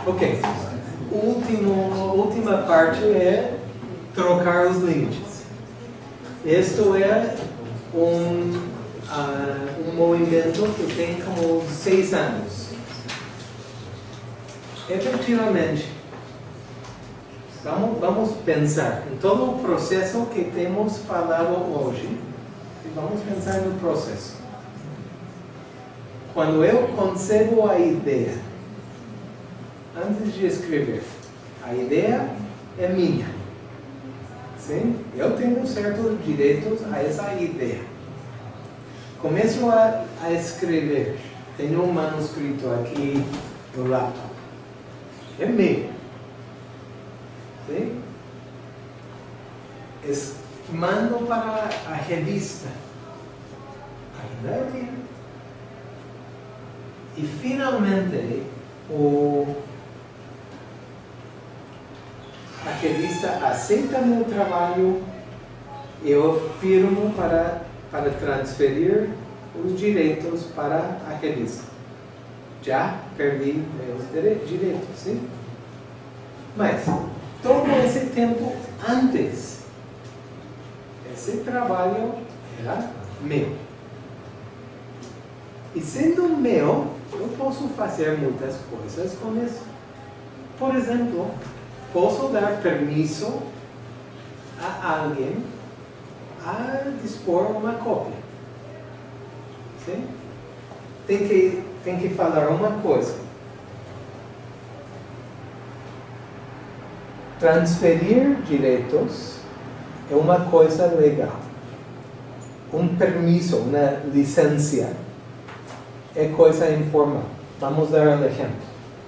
Ok. Última parte é trocar os limites. Isto é um movimento que tem como 6 anos. Efetivamente, vamos pensar em todo o processo que temos falado hoje. E vamos pensar no processo. Quando eu concebo a ideia, antes de escrever, a ideia é minha. Sim? Eu tenho certos direitos a essa ideia. Começo a escrever. Tenho um manuscrito aqui no laptop. É meu. Sim? Mando para a revista. Ainda é minha. E finalmente, a revista aceita meu trabalho e eu firmo para transferir os direitos para a revista. Já perdi meus direitos, sim? Mas, todo esse tempo antes, esse trabalho era meu. E sendo meu, eu posso fazer muitas coisas com isso. Por exemplo, posso dar permisso a alguém a dispor uma cópia. Sim? Tem que falar uma coisa. Transferir direitos é uma coisa legal. Um permisso, uma licença, é coisa informal. Vamos dar um exemplo.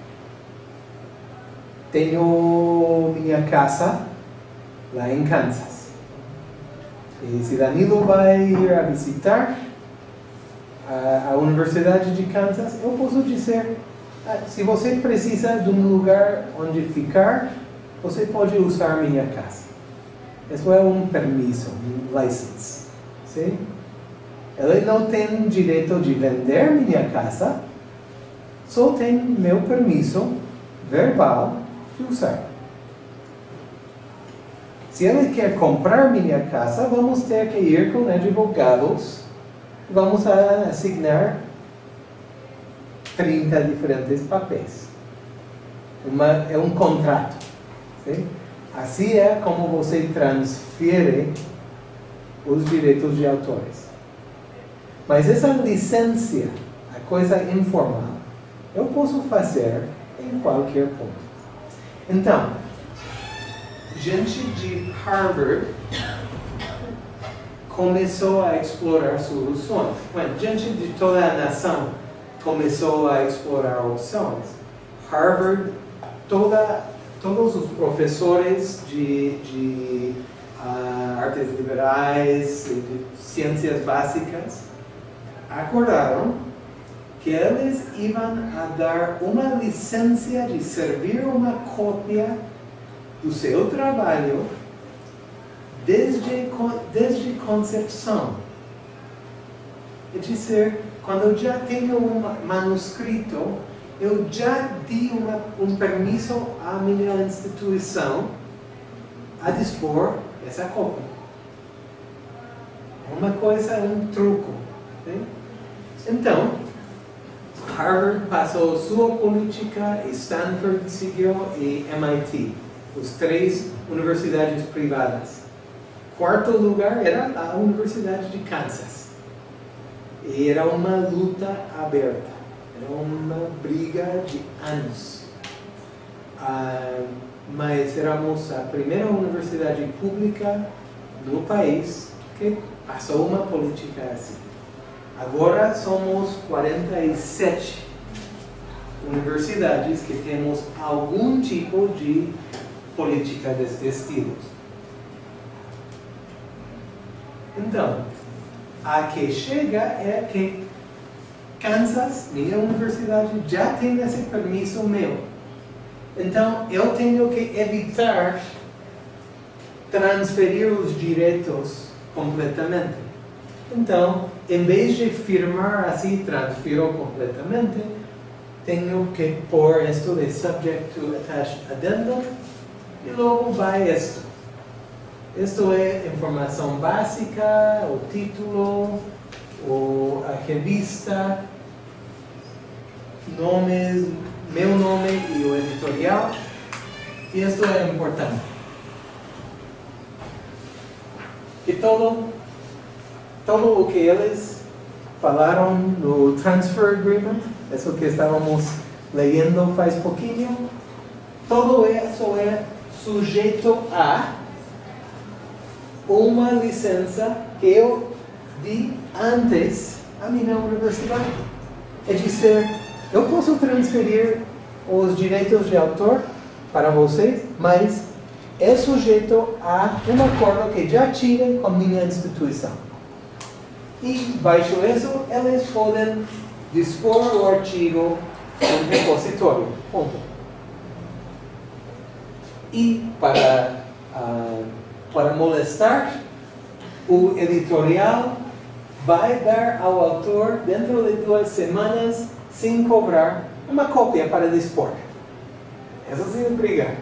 Tenho minha casa lá em Kansas. E se Danilo vai ir a visitar a Universidade de Kansas, eu posso dizer, se você precisa de um lugar onde ficar, você pode usar minha casa. Isso é um permisso, um license. Sim? Ele não tem direito de vender minha casa, só tem meu permisso verbal de usar. Se ele quer comprar minha casa, vamos ter que ir com advogados, vamos assinar 30 diferentes papéis. É um contrato. Sim? Assim é como você transfere os direitos de autores. Mas essa licença, a coisa informal, eu posso fazer em qualquer ponto. Então, gente de Harvard começou a explorar soluções. Quando gente de toda a nação começou a explorar opções, Harvard, todos os professores de artes liberais, de ciências básicas, acordaram que eles iam a dar uma licença de servir uma cópia do seu trabalho desde concepção. É dizer, quando eu já tenho um manuscrito, eu já di um permisso à minha instituição a dispor essa cópia. Uma coisa, um truco. Sim? Então, Harvard passou sua política, Stanford seguiu e MIT, os 3 universidades privadas. Quarto lugar era a Universidade de Kansas. E era uma luta aberta, era uma briga de anos. Mas éramos a primeira universidade pública no país que passou uma política assim. Agora somos 47 universidades que temos algum tipo de política desse estilo. Então, a que chega é que Kansas, minha universidade, já tem esse permisso meu. Então, eu tenho que evitar transferir os direitos completamente. Então, em vez de firmar assim, transfiro completamente, tenho que pôr esto de subject to attached addendum e logo vai esto. Esto é informação básica, o título, a revista, nomes, meu nome e o editorial. E isso é importante. E todo o que eles falaram no Transfer Agreement, isso que estávamos leyendo faz pouquinho, todo isso é sujeito a uma licença que eu di antes a minha universidade. É dizer, eu posso transferir os direitos de autor para vocês, mas é sujeito a um acordo que já tive com minha instituição. E, baixo isso, eles podem dispor o artigo no repositório. Ponto. E, para molestar, o editorial vai dar ao autor, dentro de 2 semanas, sem cobrar, uma cópia para dispor. Isso sem brigar.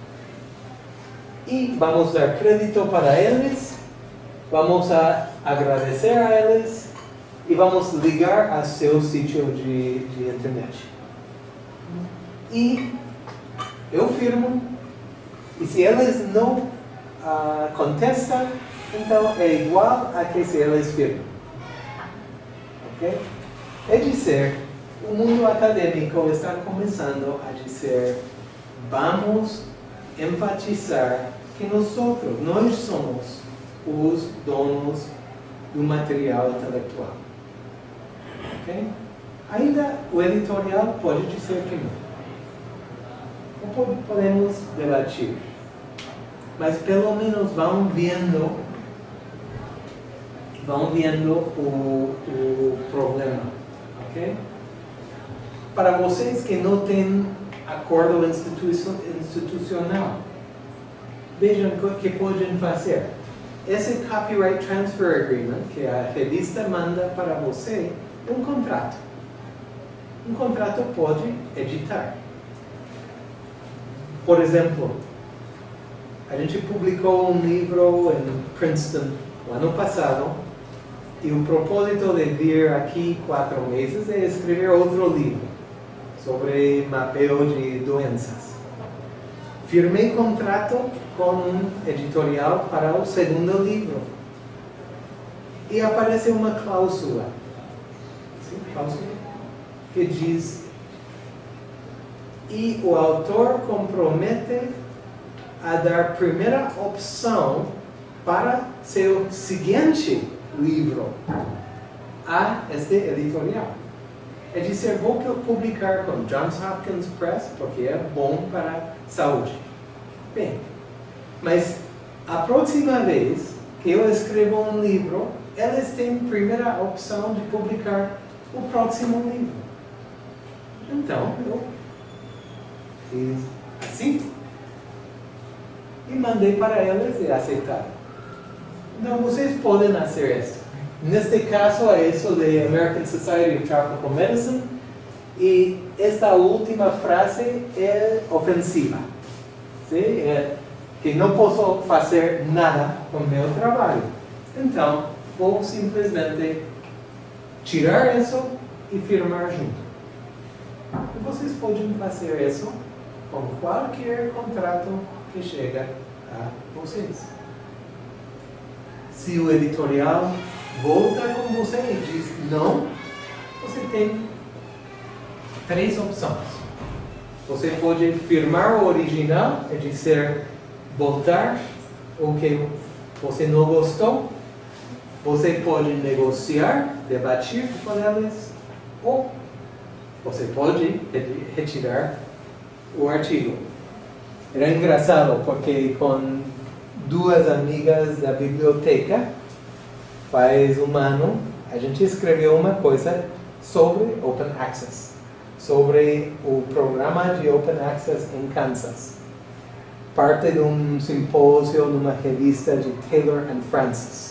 E vamos dar crédito para eles, vamos a agradecer a eles e vamos ligar a seu sítio de internet. E eu firmo, e se eles não contestam, então é igual a que se eles firmam. Ok? É dizer, o mundo acadêmico está começando a dizer, vamos enfatizar que nós somos os donos do material intelectual. Okay? Ainda o editorial pode dizer que não. Ou podemos debater. Mas pelo menos vão vendo o problema. Okay? Para vocês que não têm acordo institucional, vejam o que podem fazer. Esse Copyright Transfer Agreement, que a revista manda para você, é um contrato. Um contrato pode editar. Por exemplo, a gente publicou um livro em Princeton no ano passado, e o propósito de vir aqui 4 meses é escrever outro livro sobre mapeio de doenças. Firmei contrato com um editorial para o segundo livro. E aparece uma cláusula. Sim, cláusula que diz: e o autor compromete a dar primeira opção para seu seguinte livro a este editorial. É dizer, vou publicar com Johns Hopkins Press, porque é bom para a saúde. Bem, mas a próxima vez que eu escrevo um livro, eles têm primeira opção de publicar o próximo livro. Então, eu fiz assim e mandei para eles e aceitaram. Então, vocês podem fazer isso. Neste caso, é isso de American Society of Tropical Medicine, e esta última frase é ofensiva. Sim? É que não posso fazer nada com o meu trabalho. Então, vou simplesmente tirar isso e firmar junto. E vocês podem fazer isso com qualquer contrato que chega a vocês. Se o editorial volta com você e diz não, você tem 3 opções. Você pode firmar o original, é dizer, botar o que você não gostou. Você pode negociar, debater com eles, ou você pode retirar o artigo. Era engraçado porque com 2 amigas da biblioteca, faz um ano, a gente escreveu uma coisa sobre Open Access, sobre o programa de Open Access em Kansas. Parte de um simpósio numa revista de Taylor and Francis.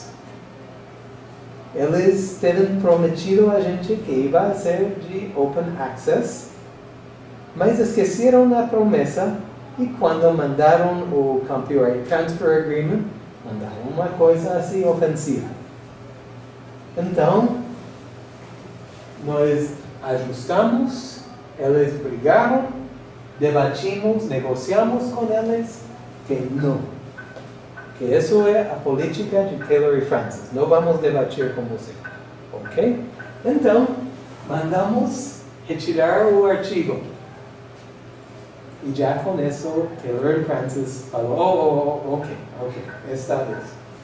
Eles tinham prometido a gente que ia ser de Open Access mas esqueceram a promessa e quando mandaram o Copyright Transfer Agreement, mandaram uma coisa assim ofensiva. Então, nós ajustamos, eles brigaram, debatimos, negociamos com eles, que não. Que isso é a política de Taylor e Francis. Não vamos debater com você. Ok? Então, mandamos retirar o artigo. E já com isso, Taylor e Francis falou, ok, esta vez.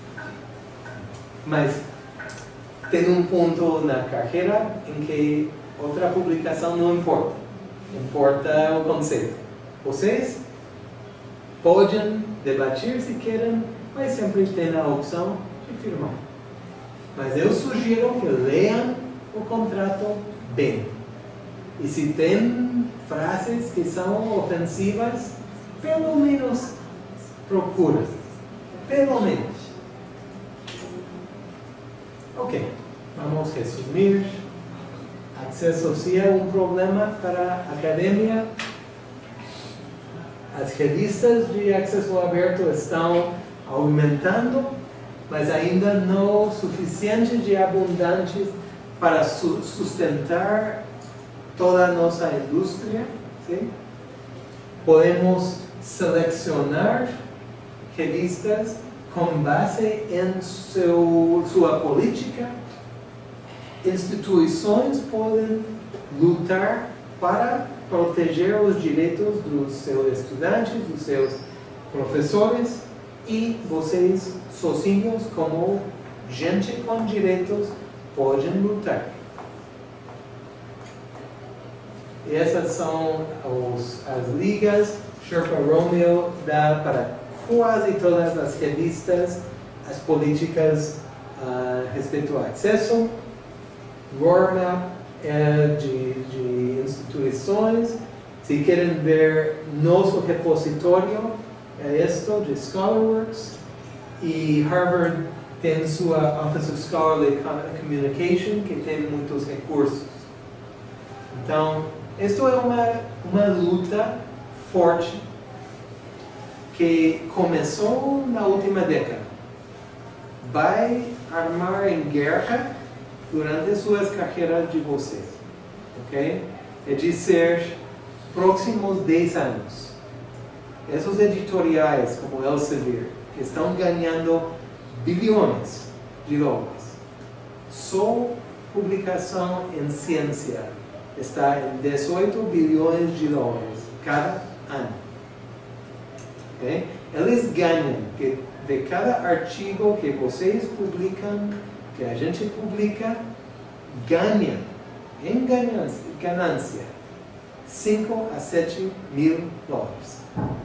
Mas tem um ponto na carreira em que outra publicação não importa. Importa o conceito. Vocês podem debater se querem, mas sempre tem a opção de firmar. Mas eu sugiro que leiam o contrato bem. E se tem frases que são ofensivas, pelo menos procura. Pelo menos. Ok, vamos resumir. Acesso sim é um problema para a academia. As revistas de acesso aberto estão aumentando, mas ainda não suficiente de abundantes para sustentar toda a nossa indústria. Sim? Podemos selecionar revistas com base em sua política. Instituições podem lutar para proteger os direitos dos seus estudantes, dos seus professores, e vocês sozinhos, como gente com direitos, podem lutar. E essas são as ligas. Sherpa Romeo dá para quase todas as revistas as políticas a respeito ao acesso. Roadmap é de instituições. Se querem ver nosso repositório, é isto, de ScholarWorks. E Harvard tem sua Office of Scholarly Communication, que tem muitos recursos. Então, isto é uma luta forte que começou na última década. Vai armar em guerra durante suas carreiras de vocês. Ok? É dizer, próximos 10 anos. Esses editoriais, como Elsevier, que estão ganhando bilhões de dólares. Só publicação em ciência está em 18 bilhões de dólares cada ano. Okay? Eles ganham de cada artigo que vocês publicam, que a gente publica, ganha em ganância 5 a 7 mil dólares.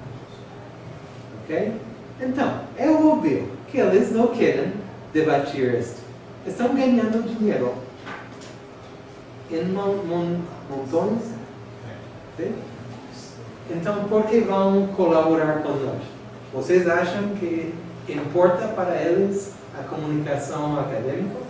Ok? Então, é óbvio que eles não querem debater isto. Estão ganhando dinheiro em montões. Okay? Então, por que vão colaborar conosco? Vocês acham que importa para eles a comunicação acadêmica?